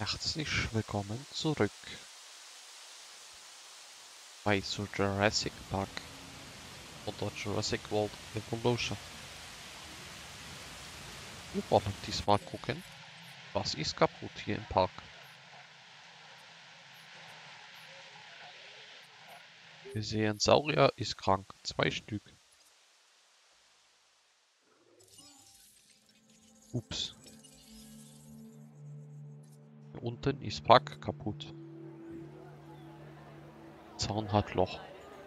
Herzlich willkommen zurück bei zu Jurassic Park oder Jurassic World Evolution. Wir wollen diesmal gucken, was ist kaputt hier im Park. Wir sehen, Saurier ist krank, 2 Stück. Ups. Hier unten ist Park kaputt. Zaun hat Loch.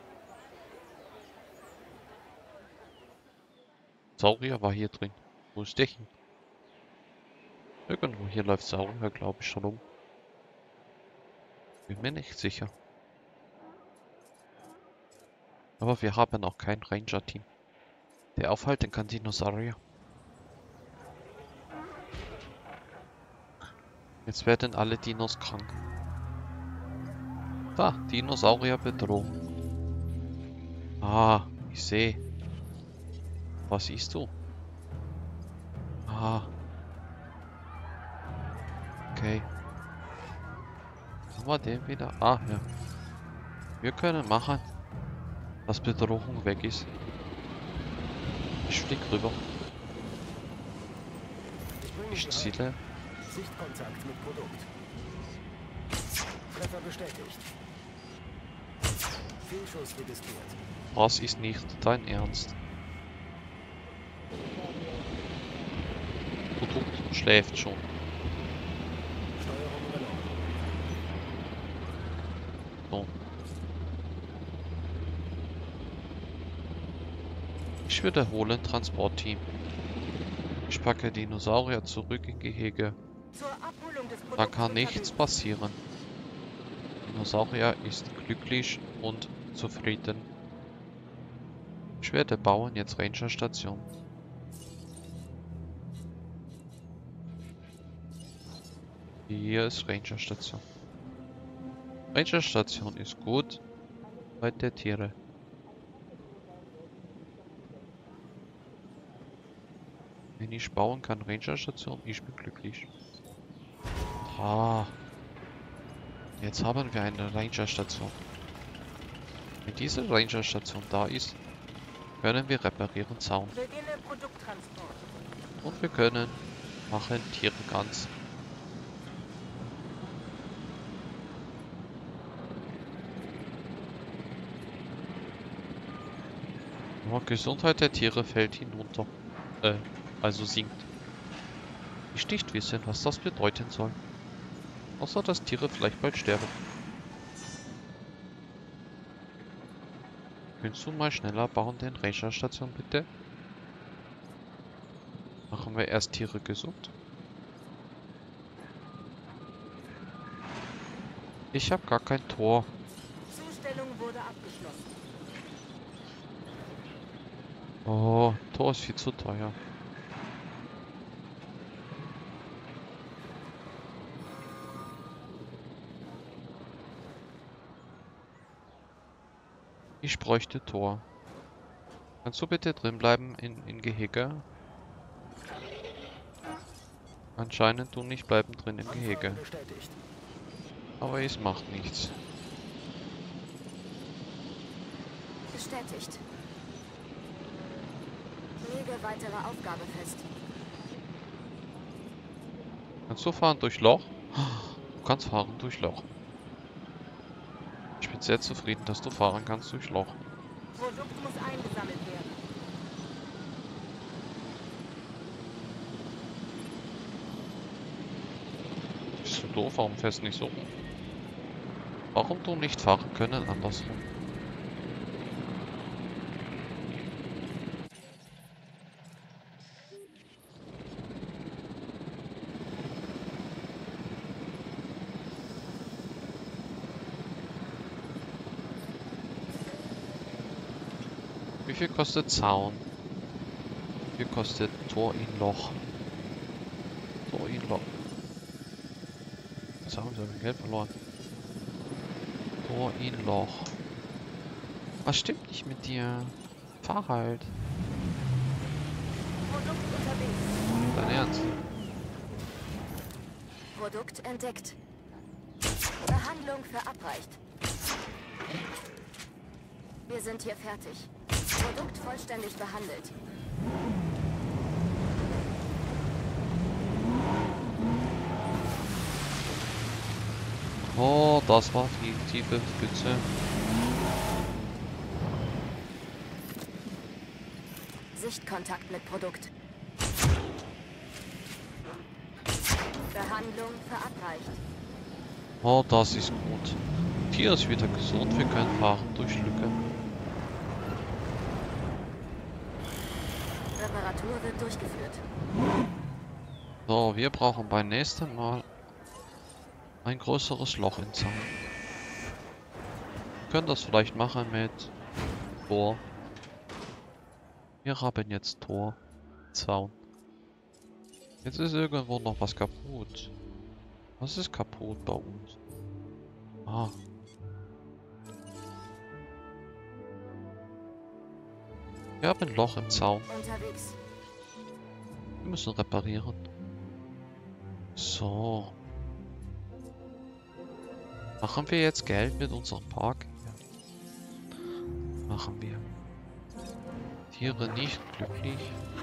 Saurier war hier drin. Wo ist der hin? Irgendwo hier läuft Saurier, glaube ich, schon rum. Bin mir nicht sicher. Aber wir haben auch kein Ranger-Team, der aufhalten kann Dinosaurier. Jetzt werden alle Dinos krank. Da, Dinosaurierbedrohung. Ah, ich sehe. Was siehst du? Ah. Okay. Haben wir den wieder? Ah, ja. Wir können machen, dass Bedrohung weg ist. Ich flieg rüber. Ich ziele. Sichtkontakt mit Produkt. Treffer bestätigt. Fehlschuss registriert. Das ist nicht dein Ernst. Produkt schläft schon. Steuerung übernommen. So. Ich wiederhole Transportteam. Ich packe Dinosaurier zurück in Gehege. Zur Abholung des Da Produkts kann nichts unterwegs. passieren. Dinosaurier ist glücklich und zufrieden. Ich werde bauen jetzt Ranger-Station. Hier ist Ranger-Station. Ranger-Station ist gut bei der Tiere. Wenn ich bauen kann, Ranger-Station, ich bin glücklich. Ah. Jetzt haben wir eine Ranger-Station. Wenn diese Ranger-Station da ist, können wir reparieren Zaun. Beginne Produkttransport. Und wir können machen Tiere ganz. Aber Gesundheit der Tiere fällt hinunter. Also sinkt. Ich nicht wissen, was das bedeuten soll. Außer, dass Tiere vielleicht bald sterben. Könntest du mal schneller bauen, den Ranger-Station bitte? Machen wir erst Tiere gesund. Ich habe gar kein Tor. Zustellung wurde abgeschlossen. Oh, Tor ist viel zu teuer. Ich bräuchte Tor. Kannst du bitte drin bleiben in Gehege? Anscheinend du nicht bleiben drin im Gehege. Anfrage bestätigt. Aber es macht nichts. Bestätigt. Lege weitere Aufgabe fest. Kannst du fahren durch Loch? Du kannst fahren durch Loch. Ich bin sehr zufrieden, dass du fahren kannst durch Loch. Produkt muss eingesammelt werden. Bist du doof? Warum fährst du nicht so? Warum du nicht fahren können andersrum? Wie viel kostet Zaun? Wie viel kostet Tor in Loch? Tor in Loch. Zaun, ich habe Geld verloren. Tor in Loch. Was stimmt nicht mit dir? Fahr halt. Produkt unterwegs. Dein Ernst? Produkt entdeckt. Behandlung verabreicht. Wir sind hier fertig. Produkt vollständig behandelt. Oh, das war die tiefe Spitze. Sichtkontakt mit Produkt. Behandlung verabreicht. Oh, das ist gut. Tier ist wieder gesund, wir können fahren durch Lücke. Reparatur wird durchgeführt. So, wir brauchen beim nächsten Mal ein größeres Loch im Zaun. Wir können das vielleicht machen mit Tor. Wir haben jetzt Tor, Zaun. Jetzt ist irgendwo noch was kaputt. Was ist kaputt bei uns? Ah. Wir haben ein Loch im Zaun. Unterwegs. Wir müssen reparieren. So. Machen wir jetzt Geld mit unserem Park? Ja. Machen wir. Tiere nicht glücklich.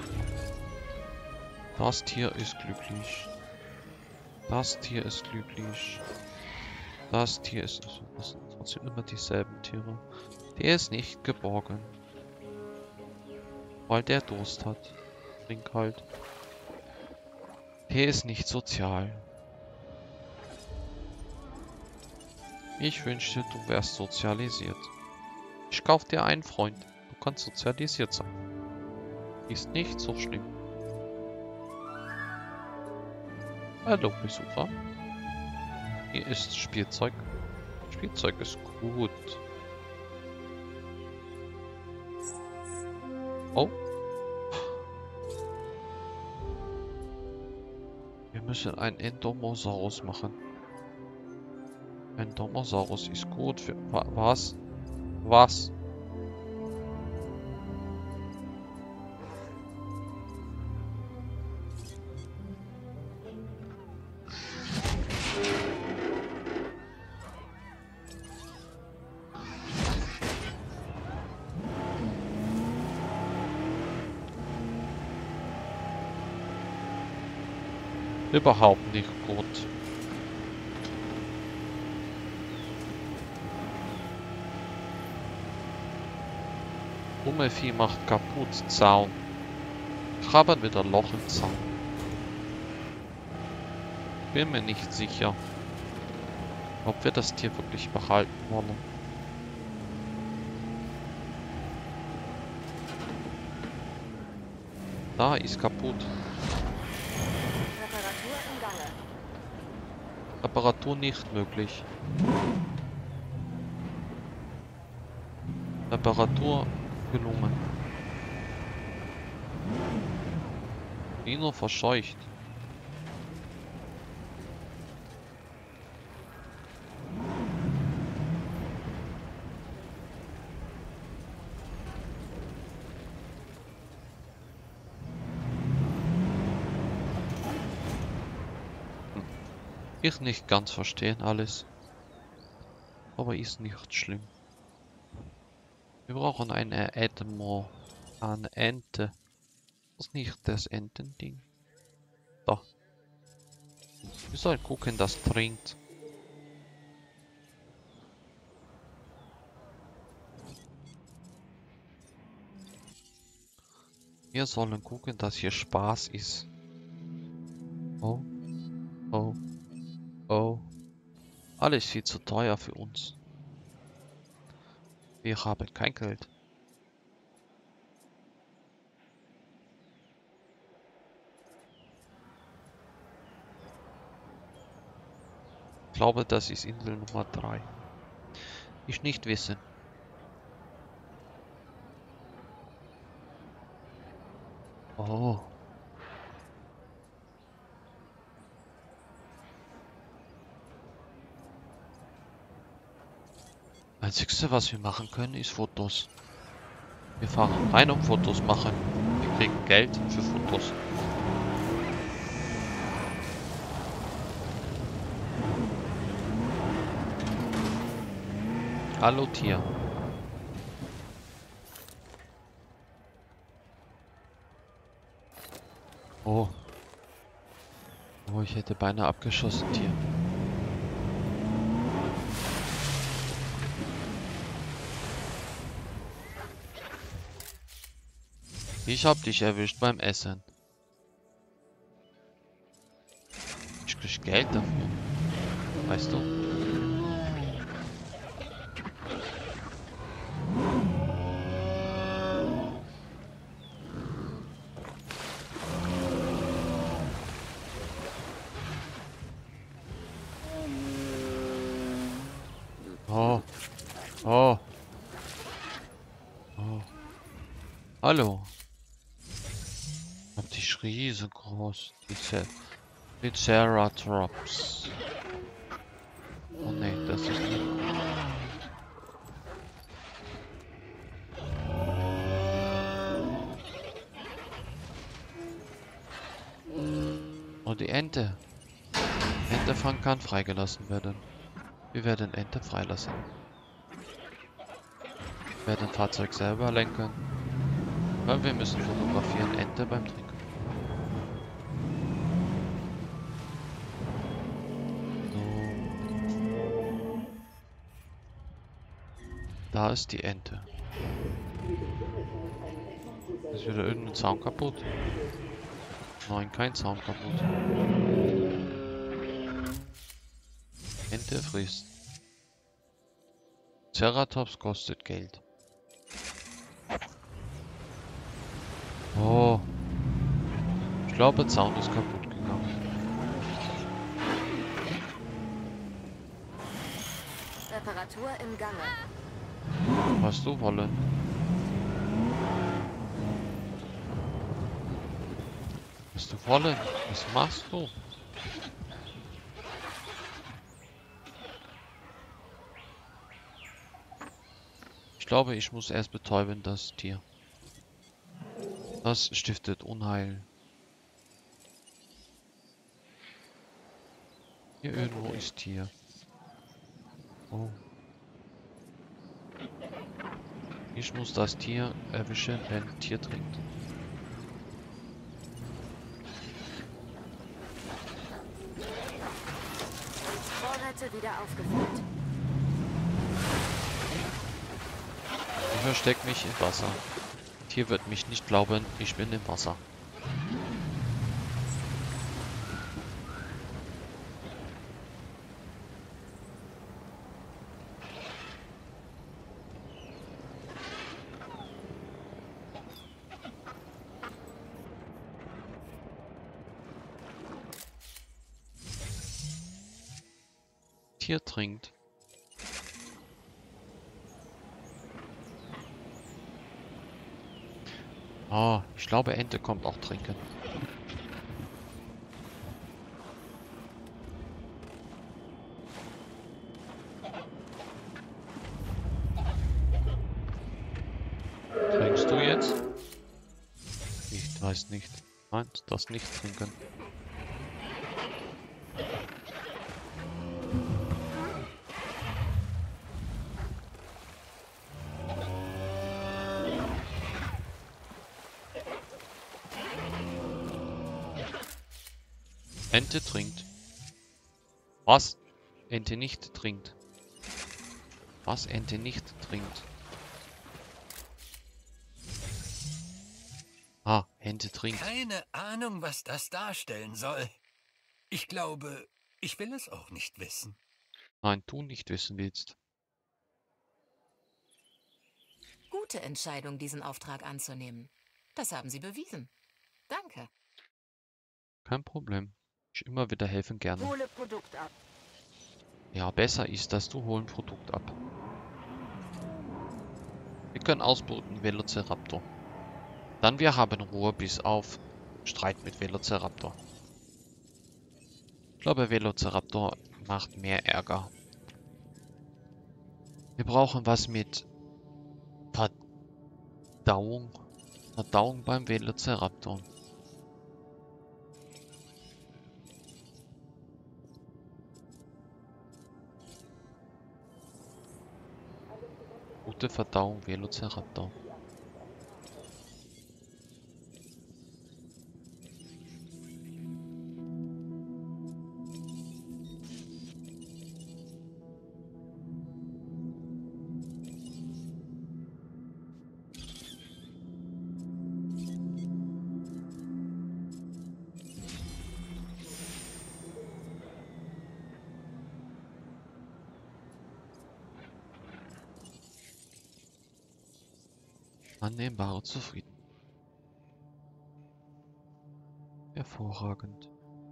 Das Tier ist glücklich. Das Tier ist glücklich. Das Tier ist... Das sind trotzdem immer dieselben Tiere. Der ist nicht geborgen. Weil der Durst hat. Trink halt. Der ist nicht sozial. Ich wünschte, du wärst sozialisiert. Ich kauf dir einen Freund. Du kannst sozialisiert sein. Ist nicht so schlimm. Hallo Besucher. Hier ist Spielzeug. Spielzeug ist gut. Oh. Wir müssen ein Endomosaurus machen. Endomosaurus ist gut für... Was? Was? Überhaupt nicht gut. Vieh macht kaputt Zaun. Graben wieder Loch im Zaun. Bin mir nicht sicher, ob wir das Tier wirklich behalten wollen. Da ist kaputt. Reparatur im Gange. Reparatur nicht möglich. Reparatur gelungen. Nino verscheucht. Ich nicht ganz verstehen alles. Aber ist nicht schlimm. Wir brauchen eine Edmo. Eine Ente. Das ist nicht das Entending. Da. Wir sollen gucken, das trinkt. Wir sollen gucken, dass hier Spaß ist. Oh. Oh. Oh. Alles viel zu teuer für uns. Wir haben kein Geld. Ich glaube, das ist Insel Nummer 3. Ich nicht wissen. Oh. Einzigste, was wir machen können, ist Fotos. Wir fahren rein, um Fotos machen. Wir kriegen Geld für Fotos. Hallo Tier. Oh. Oh, ich hätte beinahe abgeschossen, Tier. Ich hab dich erwischt beim Essen. Ich krieg Geld dafür. Weißt du? Oh. Oh. Oh. Hallo. Hab dich riesengroß. Die Ceratops. Oh ne, das ist nicht. Oh, die Ente. Entefang kann freigelassen werden. Wir werden Ente freilassen. Wir werden Fahrzeug selber lenken. Weil wir müssen fotografieren Ente beim Trinken. So. Da ist die Ente. Ist wieder irgendein Zaun kaputt? Nein, kein Zaun kaputt. Ente frisst. Ceratops kostet Geld. Oh. Ich glaube, Zaun ist kaputt gegangen. Reparatur im Gange. Was du wollen? Was du wollen? Was machst du? Ich glaube, ich muss erst betäuben, das Tier. Das stiftet Unheil. Hier irgendwo ist Tier. Oh. Ich muss das Tier erwischen, wenn Tier trinkt. Vorräte wieder aufgefüllt. Ich verstecke mich im Wasser. Tier wird mich nicht glauben, ich bin im Wasser. Tier trinkt. Oh, ich glaube, Ente kommt auch trinken. Trinkst du jetzt? Ich weiß nicht. Nein, das nicht trinken. Ente trinkt. Was? Ente nicht trinkt. Was Ente nicht trinkt. Ah, Ente trinkt. Keine Ahnung, was das darstellen soll. Ich glaube, ich will es auch nicht wissen. Nein, du nicht wissen willst. Gute Entscheidung, diesen Auftrag anzunehmen. Das haben Sie bewiesen. Danke. Kein Problem. Ich immer wieder helfen gerne. Hole Produkt ab. Ja, besser ist, dass du holen Produkt ab. Wir können ausbrüten, Velociraptor. Dann wir haben Ruhe bis auf Streit mit Velociraptor. Ich glaube, Velociraptor macht mehr Ärger. Wir brauchen was mit Verdauung. Verdauung beim Velociraptor. Gute Verdauung, Velociraptor. Annehmbare zufrieden. Hervorragend.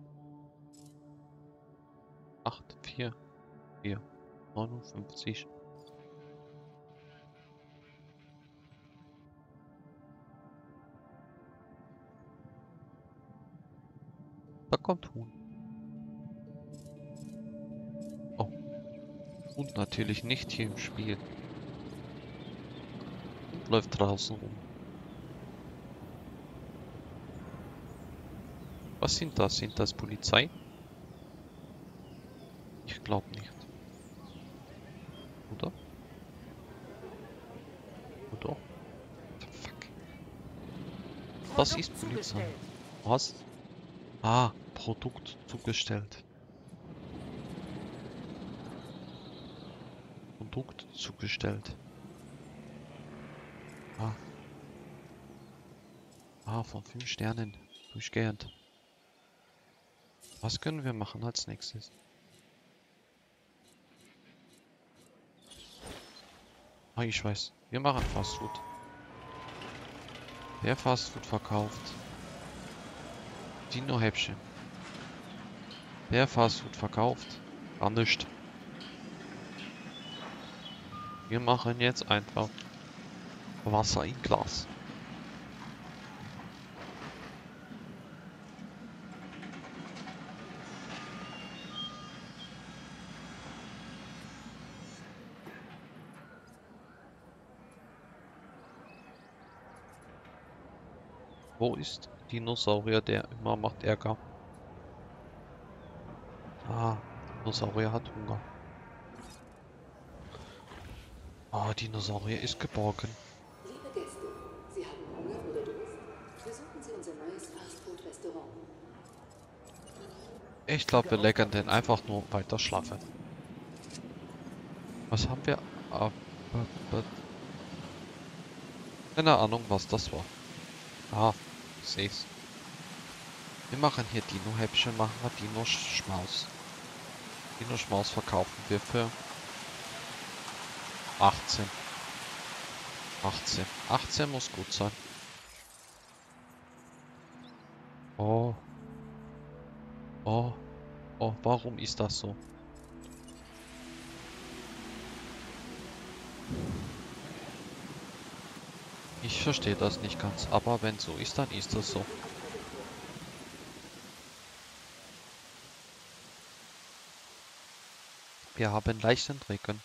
8, 4, 4, 59. Da kommt Huhn. Oh. Und natürlich nicht hier im Spiel. Und läuft draußen rum. Was sind das? Sind das Polizei? Ich glaube nicht. Oder? Oder? What the fuck? Das ist Polizei. Was? Ah, Produkt zugestellt. Produkt zugestellt. Ah. Ah, von 5 Sternen. Durchgehend. Was können wir machen als nächstes? Ah, ich weiß. Wir machen Fast Food. Wer Fast Food verkauft? Dino-Häppchen. Wer Fast Food verkauft? Gar nicht. Wir machen jetzt einfach Wasser in Glas. Wo ist Dinosaurier, der immer macht Ärger? Ah, Dinosaurier hat Hunger. Ah, Dinosaurier ist geborgen. Liebe Gäste, Sie haben Hunger oder Durst? Besuchen Sie unser neues Fastfood-Restaurant. Ich glaube, wir leckern den einfach nur weiter schlafen. Was haben wir? Keine Ahnung, was das war. Ah, ich seh's. Wir machen hier Dino-Häppchen, machen wir Dino-Schmaus. Dino-Schmaus verkaufen wir für 18. 18. 18 muss gut sein. Oh. Oh. Oh, warum ist das so? Ich verstehe das nicht ganz, aber wenn so ist, dann ist das so. Wir haben leichten Regen.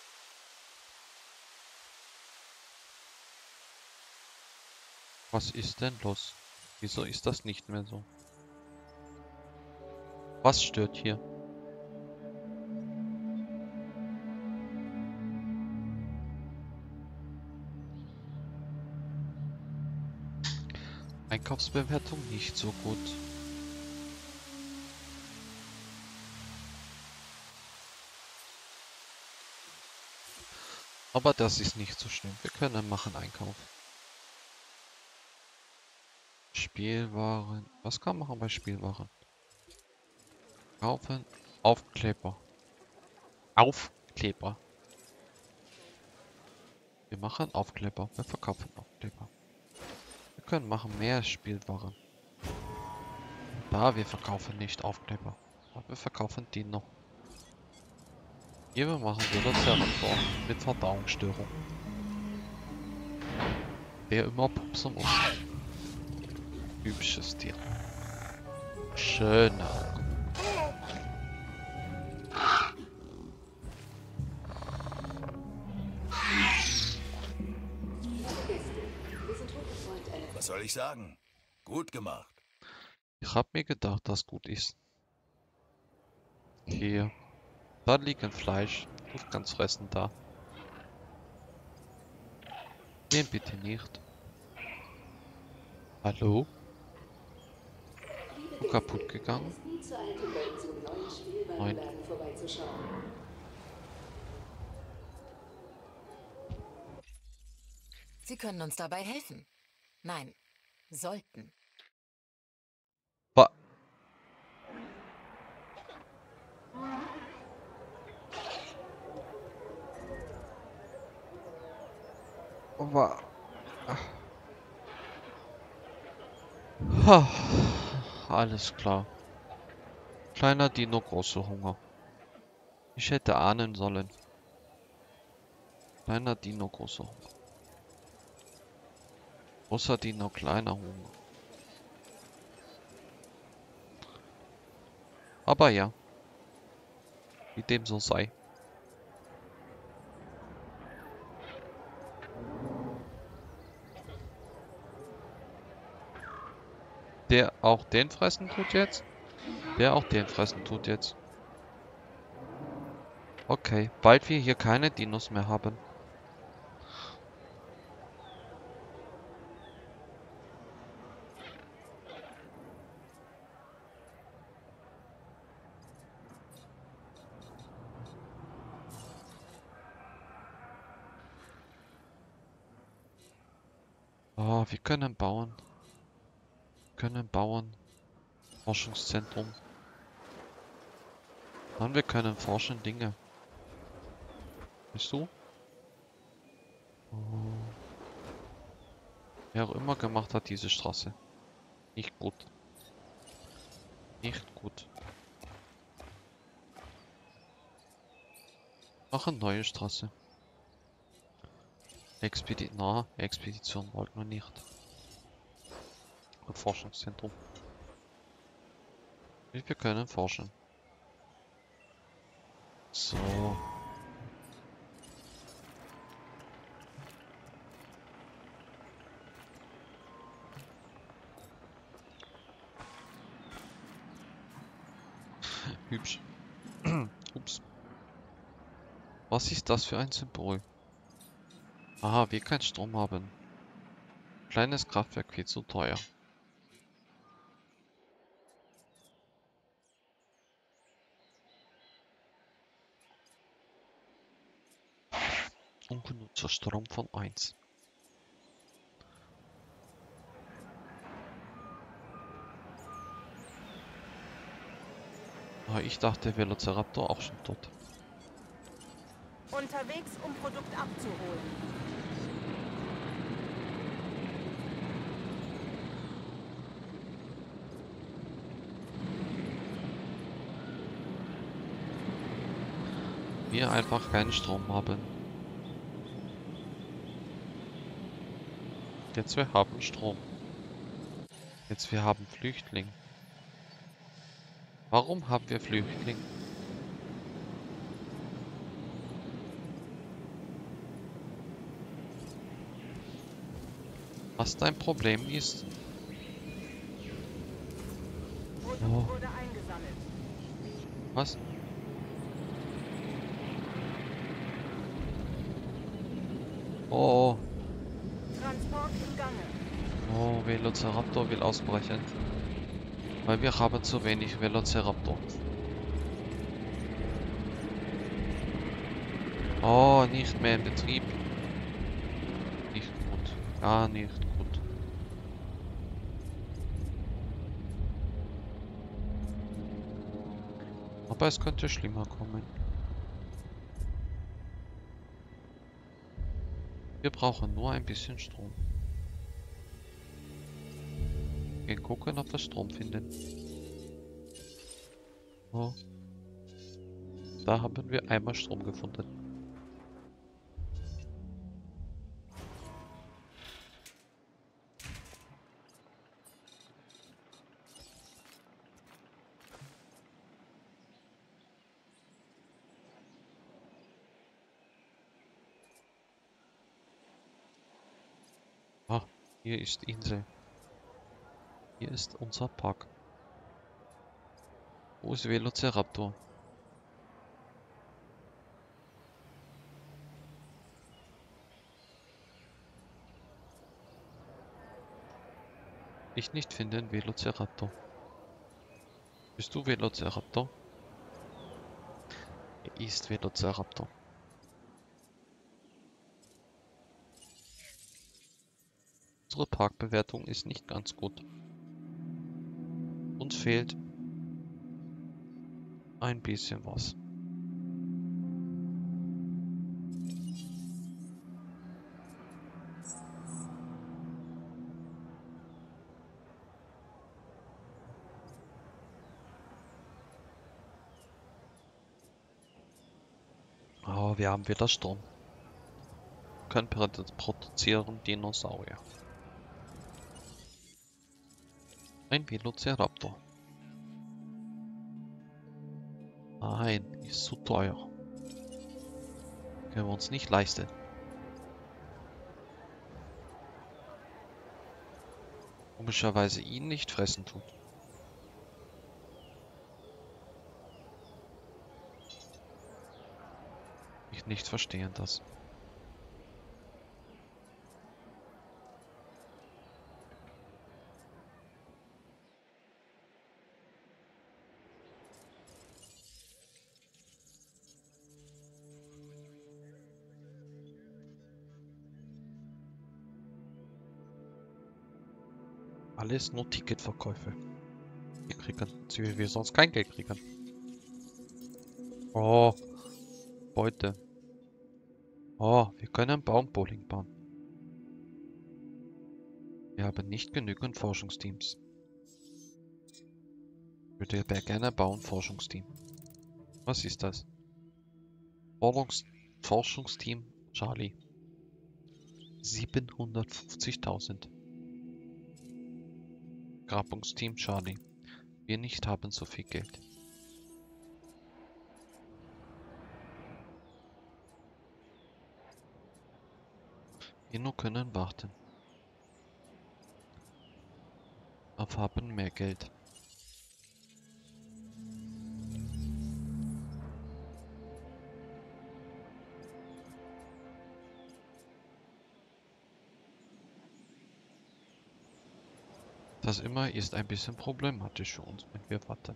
Was ist denn los? Wieso ist das nicht mehr so? Was stört hier? Einkaufsbewertung nicht so gut. Aber das ist nicht so schlimm. Wir können machen Einkauf. Spielwaren. Was kann man machen bei Spielwaren? Kaufen. Aufkleber. Aufkleber. Wir machen Aufkleber. Wir verkaufen Aufkleber. Wir können machen mehr Spielwaren. Da, wir verkaufen nicht Aufkleber. Aber wir verkaufen die noch. Hier wir machen Velociraptor mit Verdauungsstörung. Wer immer pupsen muss. Typisches Tier. Schöne Augen. Was soll ich sagen? Gut gemacht. Ich hab mir gedacht, dass gut ist. Hier. Da liegt ein Fleisch. Du kannst fressen da. Den bitte nicht. Hallo? Liebe Wo kaputt Gäste, gegangen? es ist nie zu alt, um bei unserem neuen Nein. Spielwarenladen vorbeizuschauen. Sie können uns dabei helfen. Nein, sollten. Wa Wa Ha. Alles klar. Kleiner Dino, großer Hunger. Ich hätte ahnen sollen. Kleiner Dino, großer Hunger. Großer Dino, kleiner Hunger. Aber ja. Wie dem so sei. Der auch den fressen tut jetzt? Der auch den fressen tut jetzt. Okay, bald wir hier keine Dinos mehr haben. Oh, wir können bauen. Können bauen. Forschungszentrum. Mann, wir können forschen Dinge. Weißt du? Oh. Wer auch immer gemacht hat diese Straße. Nicht gut. Nicht gut. Machen neue Straße. Expedition wollten wir nicht. Und Forschungszentrum. Wir können forschen. So. Hübsch. Ups. Was ist das für ein Symbol? Aha, wir keinen Strom haben. Kleines Kraftwerk viel zu teuer. Ungenutzter Strom von 1. Ah, ich dachte Velociraptor auch schon tot. Unterwegs, um Produkt abzuholen. Wir einfach keinen Strom haben. Jetzt wir haben Strom. Jetzt wir haben Flüchtling. Warum haben wir Flüchtling? Was dein Problem ist? Produkt Oh. wurde eingesammelt. Was? Oh, Transport im Gange. oh, Velociraptor will ausbrechen. Weil wir haben zu wenig Velociraptor. Oh, nicht mehr in Betrieb. Nicht gut. Gar nicht gut. Aber es könnte schlimmer kommen. Wir brauchen nur ein bisschen Strom. Wir gucken, ob wir Strom finden. Oh. Da haben wir einmal Strom gefunden. Ah, hier ist Insel. Hier ist unser Park. Wo ist Velociraptor? Ich nicht finden Velociraptor. Bist du Velociraptor? Er ist Velociraptor. Unsere Parkbewertung ist nicht ganz gut. Uns fehlt ein bisschen was. Aber wir haben wieder Strom. Können produzieren Dinosaurier. Ein Velociraptor. Nein, ist zu teuer. Können wir uns nicht leisten. Komischerweise ihn nicht fressen tut. Ich nicht verstehen das. Alles nur Ticketverkäufe. Wir kriegen, wir sonst kein Geld kriegen. Oh, Beute. Oh, wir können Baumbowling bauen. Wir haben nicht genügend Forschungsteams. Ich würde gerne bauen, Forschungsteam. Was ist das? Forschungsteam Charlie. 750.000. Grabungsteam Charlie. Wir nicht haben so viel Geld. Wir nur können warten. Auf haben mehr Geld. Das immer ist ein bisschen problematisch für uns, wenn wir warten.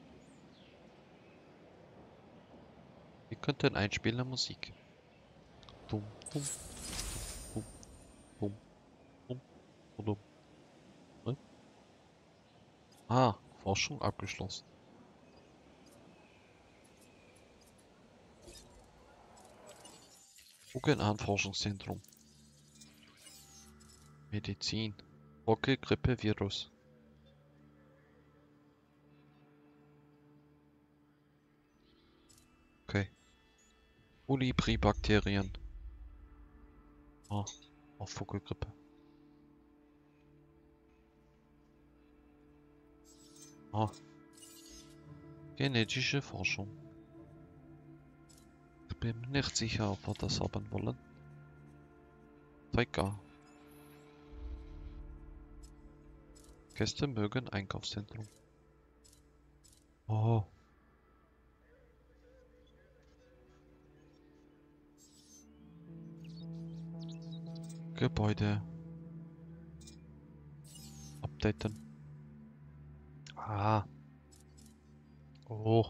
Wir könnten einspielen Musik. Dum, dum, dum, dum, dum, dum, dum. Ne? Ah, Forschung abgeschlossen. Gucken an Forschungszentrum. Medizin. Okay, Grippe, Virus. Okay. Kolibri-Bakterien. Ah, auch Vogelgrippe. Ah. Genetische Forschung. Ich bin mir nicht sicher, ob wir das haben wollen. Zeig. Gäste mögen Einkaufszentrum. Oh. Gebäude. Updaten. Ah. Oh.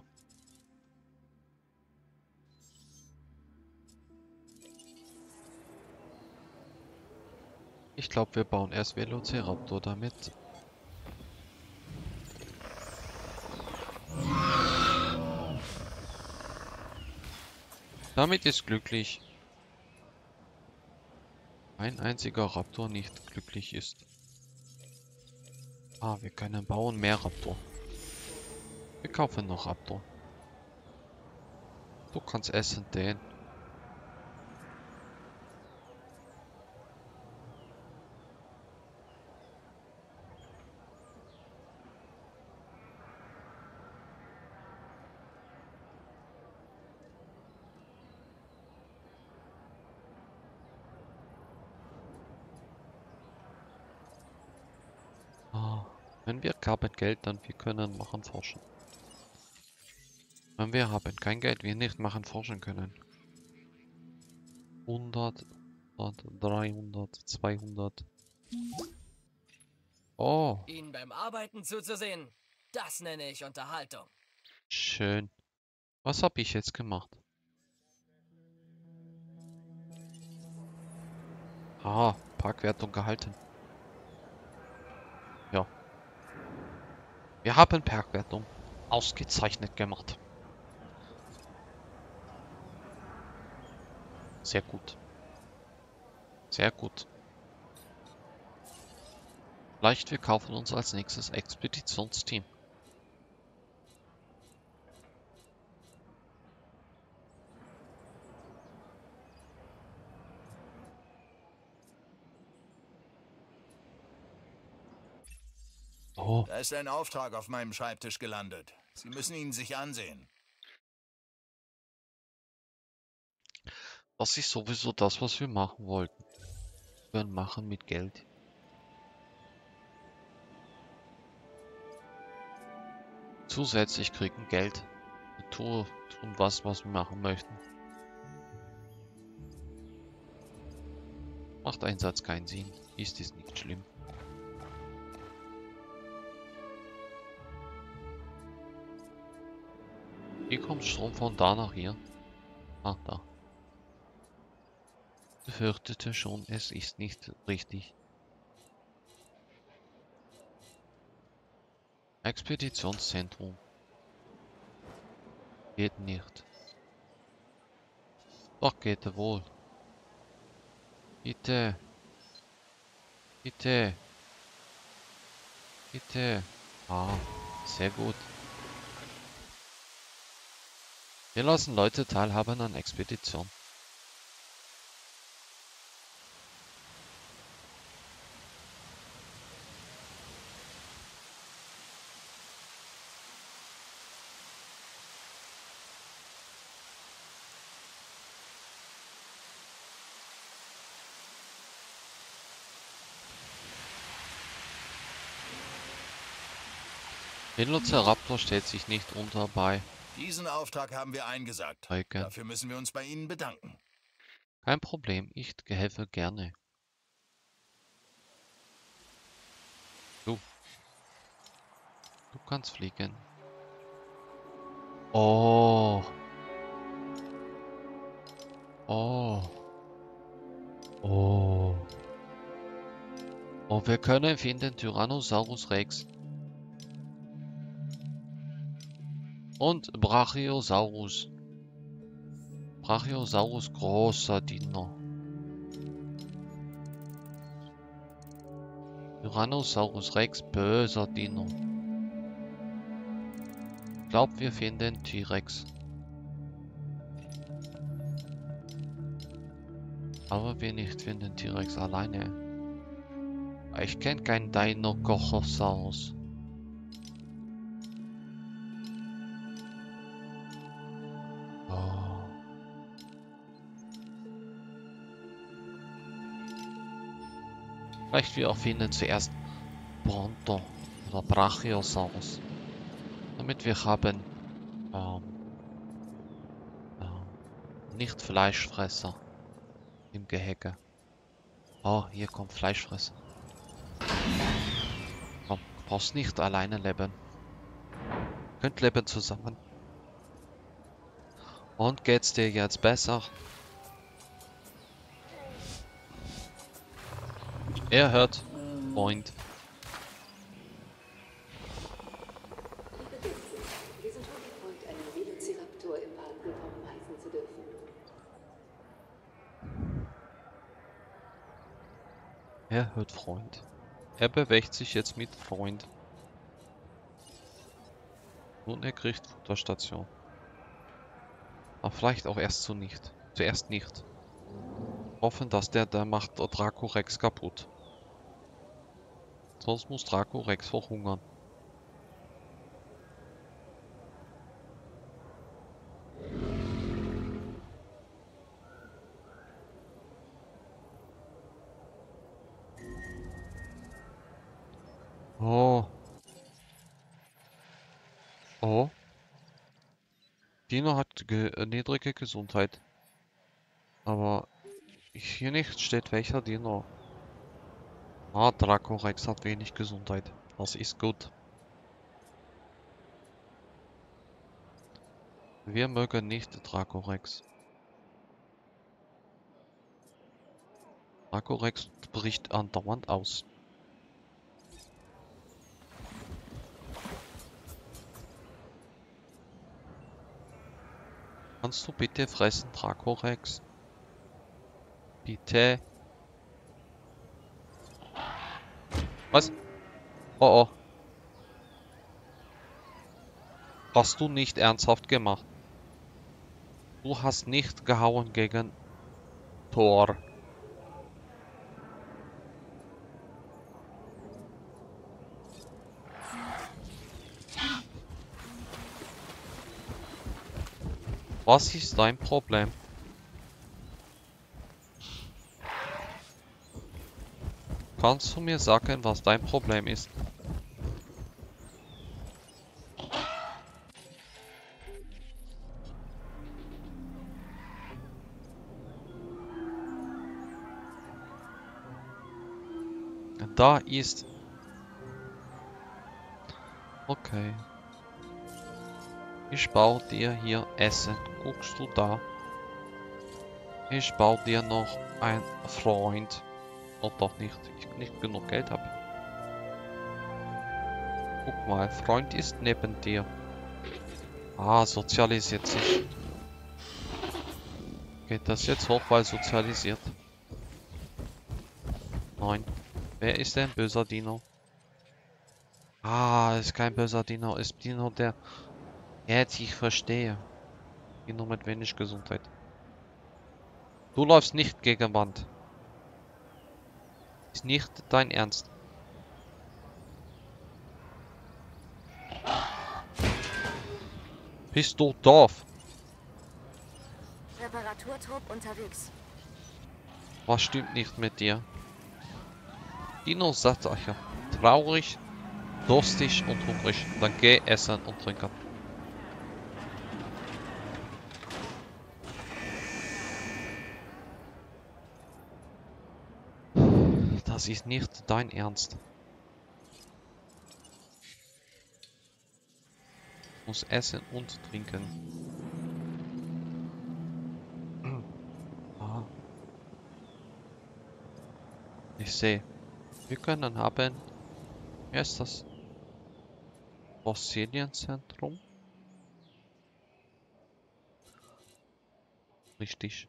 Ich glaube, wir bauen erst Velociraptor damit. Damit ist glücklich. Ein einziger Raptor nicht glücklich ist. Ah, wir können bauen mehr Raptor. Wir kaufen noch Raptor. Du kannst essen den. Ah, wenn wir haben Geld, dann wir können machen forschen. Wenn wir haben kein Geld, wir nicht machen forschen können. 100, 300, 200. Oh, Ihnen beim Arbeiten zuzusehen, das nenne ich Unterhaltung. schön. Was habe ich jetzt gemacht? Ah, Parkwertung gehalten. Ja. Wir haben Parkwertung ausgezeichnet gemacht. Sehr gut. Sehr gut. Vielleicht wir kaufen uns als nächstes Expeditionsteam. Oh, Da ist ein Auftrag auf meinem Schreibtisch gelandet. Sie müssen ihn sich ansehen. das ist sowieso das, was wir machen wollten. Wir machen mit Geld. Zusätzlich kriegen Geld. Wir tun was wir machen möchten. Macht Einsatz keinen Sinn. Ist es nicht schlimm. Wie kommt Strom von da nach hier? Ah, da. Befürchtete schon, es ist nicht richtig. Expeditionszentrum. Geht nicht. Doch geht er wohl. Bitte. Bitte. Bitte. Ah, sehr gut. Wir lassen Leute teilhaben an Expedition. Velociraptor stellt sich nicht unter bei Diesen Auftrag haben wir eingesagt. Eugen. Dafür müssen wir uns bei Ihnen bedanken. Kein Problem, ich helfe gerne. Du. Du kannst fliegen. Oh. Oh. Oh. Oh, wir können finden Tyrannosaurus Rex. Und Brachiosaurus. Brachiosaurus großer Dino. Tyrannosaurus Rex böser Dino. Ich glaube, wir finden T-Rex. Aber wir nicht finden T-Rex alleine. Ich kenne keinen Dino-Kochosaurus. Oh. Vielleicht wir auch finden zuerst Bronto oder Brachiosaurus. Damit wir haben nicht Fleischfresser im Gehege. Oh, hier kommt Fleischfresser. Komm, du brauchst nicht alleine leben. Könnt leben zusammen. Und geht's dir jetzt besser? Er hört, Freund. Liebe Gäste, wir sind hochgefreut, einen Velociraptor im Park willkommen heißen zu dürfen. Er hört Freund. Er bewegt sich jetzt mit Freund. Und er kriegt Futterstation. Aber vielleicht auch erst so nicht. Zuerst nicht. Hoffen, dass der macht Dracorex kaputt. Sonst muss Dracorex verhungern. Oh. Oh. Dino hat niedrige Gesundheit. Aber hier nicht steht welcher Dino. Ah, Dracorex hat wenig Gesundheit. Das ist gut. Wir mögen nicht Dracorex. Dracorex bricht andauernd aus. Kannst du bitte fressen, Dracorex? Bitte. Was? Oh oh. Hast du nicht ernsthaft gemacht? Du hast nicht gehauen gegen Thor. Was ist dein Problem? Kannst du mir sagen, was dein Problem ist? Da ist... Okay. Ich baue dir hier Essen. Guckst du da? Ich baue dir noch einen Freund. Oh, doch nicht. Ich nicht genug Geld habe. Guck mal, Freund ist neben dir. Ah, sozialisiert sich. Geht das jetzt hoch, weil sozialisiert? Nein. Wer ist denn böser Dino? Ah, ist kein böser Dino. Ist Dino der... Jetzt, ich verstehe. Dino mit wenig Gesundheit. Du läufst nicht gegen Wand. Ist nicht dein Ernst. Bist du doof? Reparaturtrupp unterwegs. Was stimmt nicht mit dir? Dino sagt euch ja. Traurig, durstig und hungrig. Dann geh essen und trinken. Das ist nicht dein Ernst. Muss essen und trinken. Ah. Ich sehe. Wir können haben. Wer ist das? Fossilienzentrum? Richtig.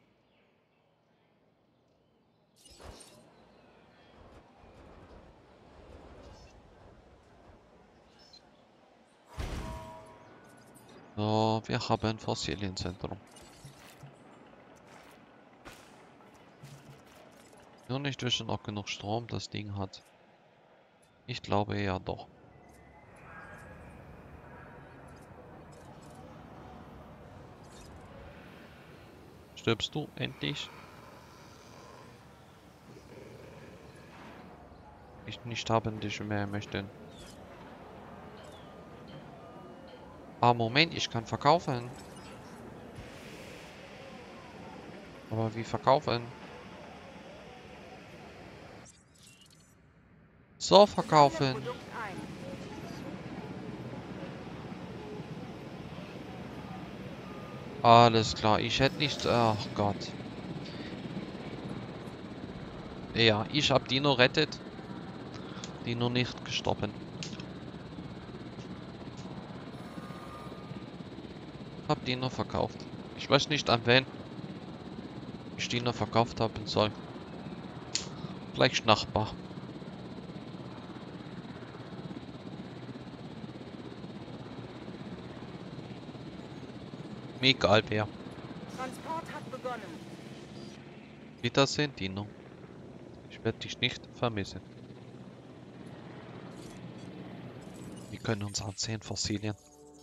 So, wir haben Fossilienzentrum. Nur nicht wissen, ob genug Strom das Ding hat. Ich glaube ja doch. Stirbst du endlich? Ich nicht haben dich mehr möchten. Ah, Moment, ich kann verkaufen. Aber wie verkaufen? So verkaufen. Produkt ein. Alles klar, ich hätte nicht... Ach Gott. Ja, ich hab Dino rettet. Dino nicht gestorben. Hab Dino verkauft. Ich weiß nicht an wen ich Dino verkauft haben soll. Vielleicht Nachbar. Mir egal wer. Transport hat begonnen. Wiedersehen, Dino. Ich werde dich nicht vermissen. Wir können uns ansehen, Fossilien.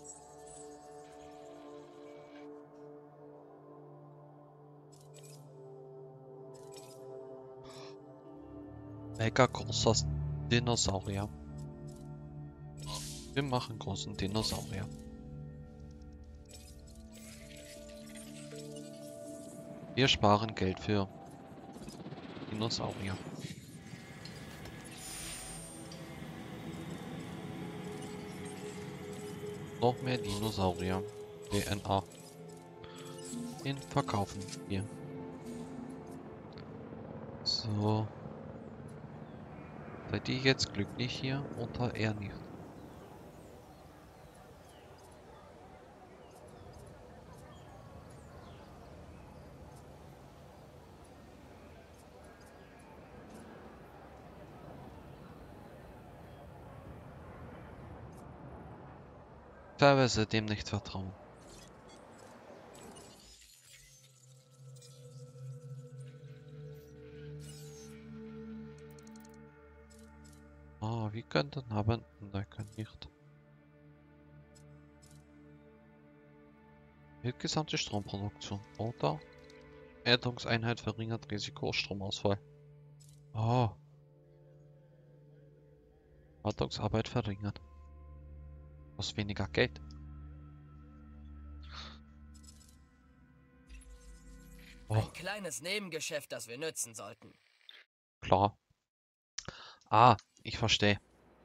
Mega großer Dinosaurier. Wir machen großen Dinosaurier. Wir sparen Geld für Dinosaurier. noch mehr Dinosaurier. DNA. Den verkaufen wir. So. Seid ihr jetzt glücklich hier oder eher nicht? Teilweise dem nicht vertrauen. Ah, wir könnten haben. Nein, können nicht. Erhöht gesamte Stromproduktion oder Erdungseinheit verringert Risiko Stromausfall. Oh. Wartungsarbeit verringert. Kostet weniger Geld. Oh, Ein kleines Nebengeschäft, das wir nützen sollten. klar. Ah, ich verstehe.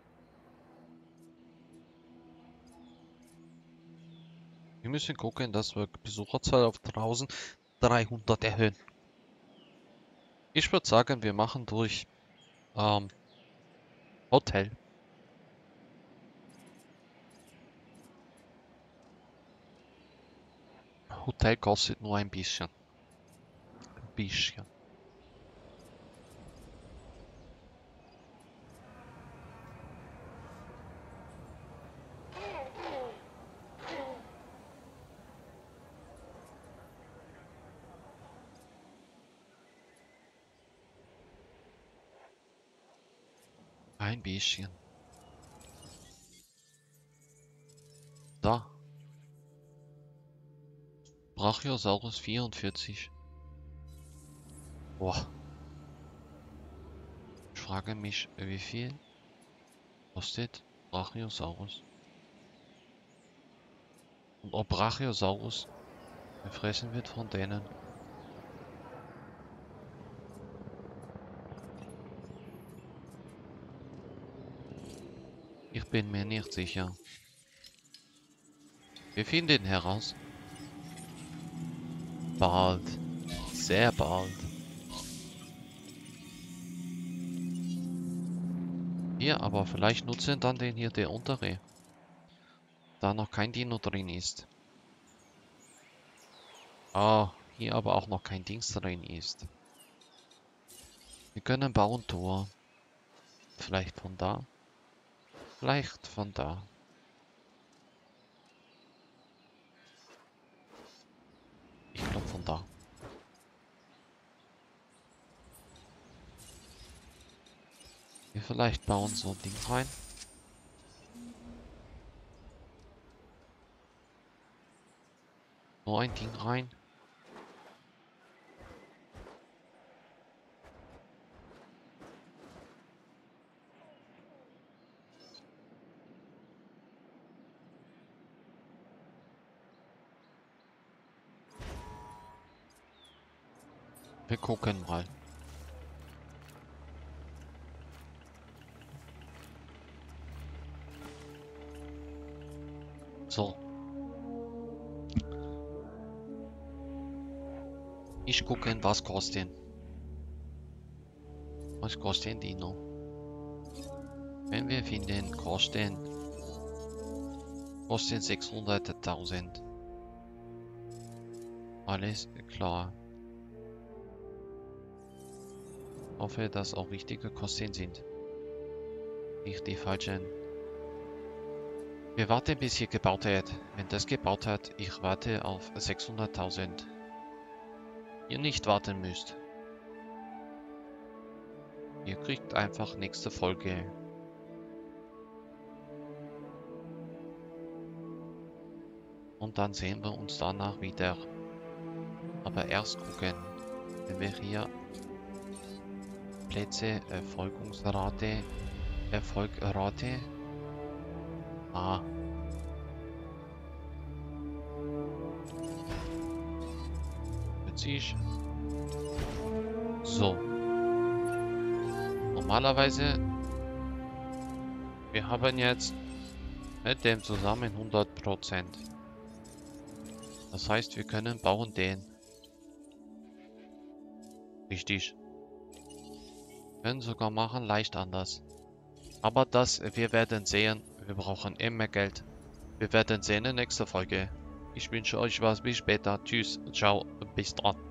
Wir müssen gucken, dass wir Besucherzahl auf 1300 erhöhen. Ich würde sagen, wir machen durch Hotel. Hotel kostet nur ein bisschen. Ein bisschen. Ein bisschen. Da. Brachiosaurus 44. Boah. Ich frage mich, wie viel kostet Brachiosaurus? Und ob Brachiosaurus gefressen wird von denen. Ich bin mir nicht sicher. Wir finden ihn heraus. Bald. Sehr bald. Hier, aber vielleicht nutzen dann den hier der untere. Da noch kein Dino drin ist. Ah, hier aber auch noch kein Dings drin ist. Wir können bauen Tor. Vielleicht von da. Vielleicht von da. Ich glaube von da. Wir vielleicht bauen so ein Ding rein. So ein Ding rein. Wir gucken mal. So. Ich gucken, was kosten. Was kosten die noch? Wenn wir finden, kosten 600.000. Alles klar. Hoffe, dass auch richtige Kosten sind. Nicht die falschen. Wir warten, bis hier gebaut wird. Wenn das gebaut hat, ich warte auf 600.000. Ihr nicht warten müsst. Ihr kriegt einfach nächste Folge. Und dann sehen wir uns danach wieder. Aber erst gucken, wenn wir hier Plätze, Erfolgungsrate, Erfolgrate. Ah. Witzig. So. Normalerweise, wir haben jetzt Mit dem zusammen 100%. Das heißt, wir können bauen den. Richtig. Können sogar machen, leicht anders. Aber das, wir werden sehen. Wir brauchen immer Geld. Wir werden sehen in der nächsten Folge. Ich wünsche euch was. Bis später. Tschüss. Ciao. Bis dann.